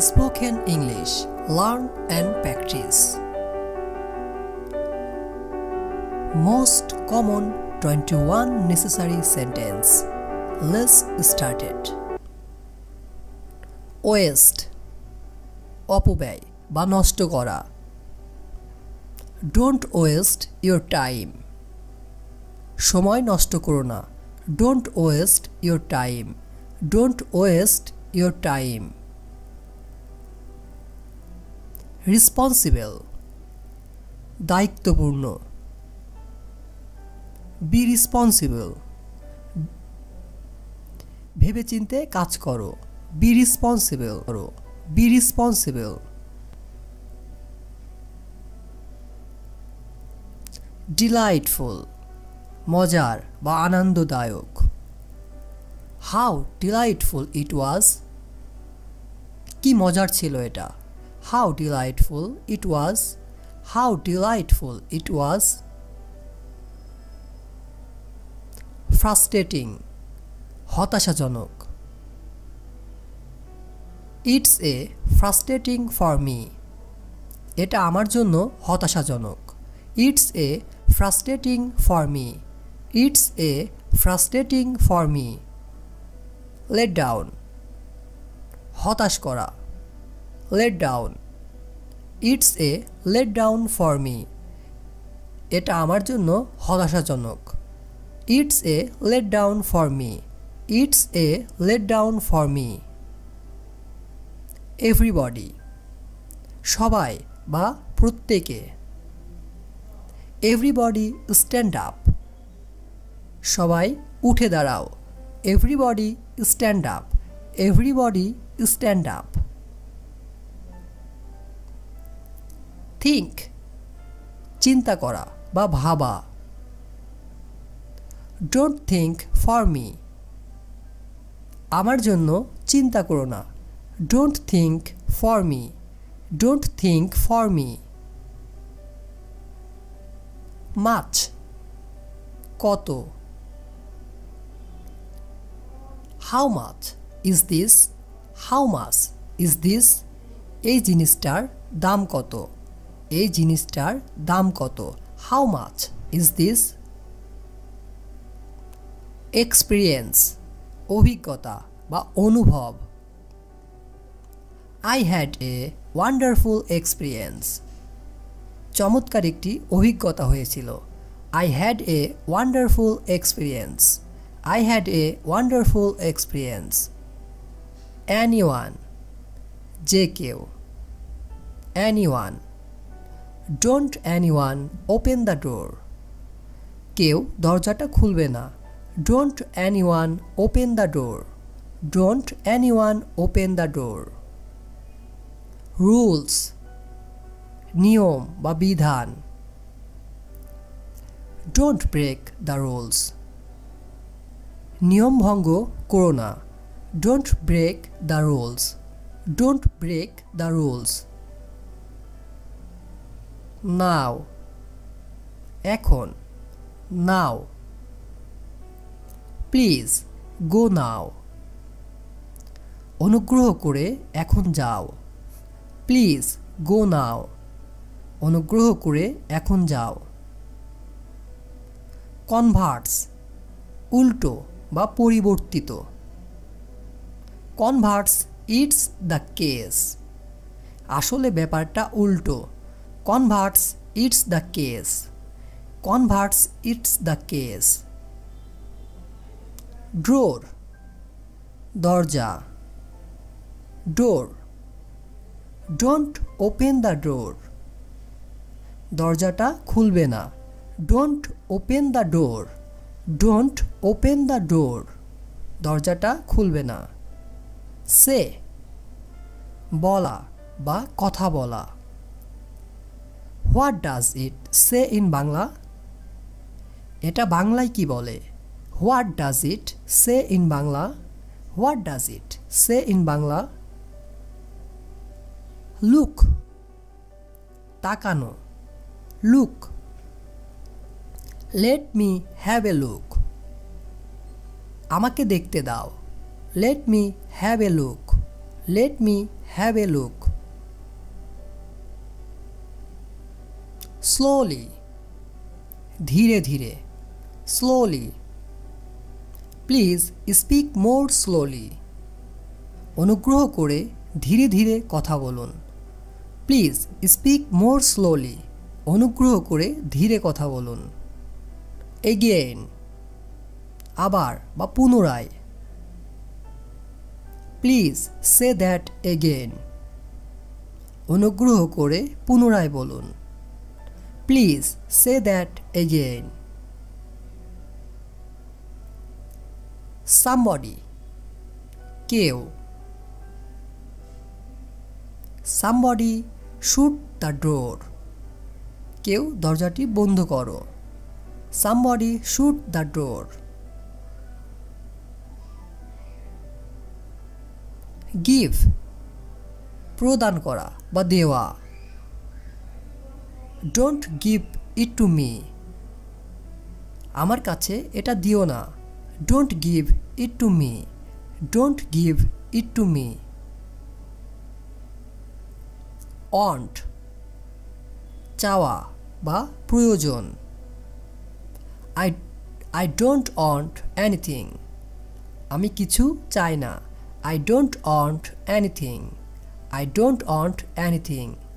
Spoken English. Learn and practice. Most common 21 necessary sentence. Let's start it. Waste অপব্যয় বা নষ্ট করা. Don't waste your time. সময় নষ্ট করো না. Don't waste your time. Don't waste your time. Responsible দায়িত্বপূর্ণ. Be responsible ভেবেচিন্তে কাজ করো. Be responsible করো. Be responsible. Delightful মজার বা আনন্দদায়ক. How delightful it was. কি মজার ছিল এটা. How delightful it was. How delightful it was. Frustrating হতাশাজনক. It's a frustrating for me. এটা আমার জন্য হতাশাজনক. It's a frustrating for me. It's a frustrating for me. Let down হতাশ করা. Let down. It's a let down for me. এটা আমার জন্য হতাশাজনক. It's a let down for me. It's a let down for me. Everybody সবাই বা প্রত্যেকে. Everybody stand up. সবাই উঠে দাঁড়াও. Everybody stand up. Everybody stand up. Think চিন্তা করা বা ভাবা. Don't think for me. আমার জন্য চিন্তা করো না. Don't think for me. Don't think for me. Much কত. How much is this? How much is this? এই জিনিসটার দাম কত. এই জিনিসটার দাম কত. How much is this? Experience অভিজ্ঞতা বা অনুভব. I had a wonderful experience. চমৎকার একটি অভিজ্ঞতা হয়েছিল. I had a wonderful experience. I had a wonderful experience. Anyone যে কেউ. Anyone. Don't anyone open the door. কেউ দরজাটা খুলবে না. Don't anyone open the door. Don't anyone open the door. Rules নিয়ম বা বিধান. Don't break the rules. নিয়ম ভঙ্গ করো না. Don't break the rules. Don't break the rules. Now এখন. Now. Please go now. অনুগ্রহ করে এখন যাও. Please go now. অনুগ্রহ করে এখন যাও. Converts উল্টো বা পরিবর্তিত. Converts it's the case. আসলে ব্যাপারটা উল্টো. Converts it's the case. Converts it's the case. Drawer দরজা. Door. Don't open the door. দরজাটা খুলবে না. Don't open the door. Don't open the door. দরজাটা খুলবে না. Say বলা বা কথা বলা. What does it say in Bangla? এটা বাংলায় কি বলে. What does it say in Bangla? What does it say in Bangla? Look তাকানো. Look. Let me have a look. আমাকে দেখতে দাও. Let me have a look. Let me have a look. Slowly. ধীরে ধীরে. Slowly. Please speak more slowly. অনুগ্রহ করে ধীরে ধীরে কথা বলুন. Please speak more slowly. অনুগ্রহ করে ধীরে কথা বলুন. Again. আবার বা পুনরায়. Please say that again. অনুগ্রহ করে পুনরায় বলুন. Please say that again. Somebody. কেউ. Somebody shut the door. কেউ দরজাটি বন্ধ করো. Somebody shut the door. Give. প্রদান করা বা দেওয়া. Don't give it to me. আমার কাছে এটা দিও না. Don't give it to me. Don't give it to me. Want. চাওয়া বা প্রয়োজন. I don't want anything. আমি কিছু চাই না. I don't want anything. I don't want anything.